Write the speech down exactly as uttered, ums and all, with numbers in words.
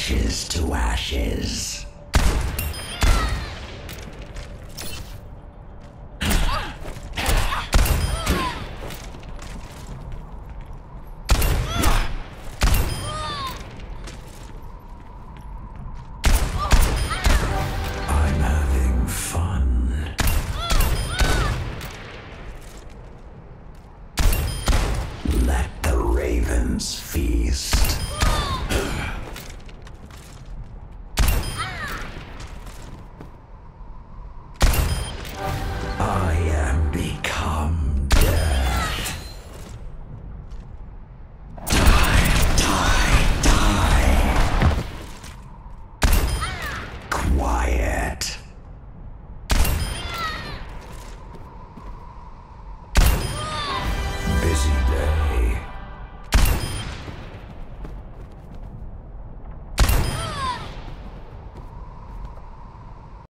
ashes to ashes. I'm having fun. Let the ravens feast. I am become death. Die, die, die. Quiet. Busy day.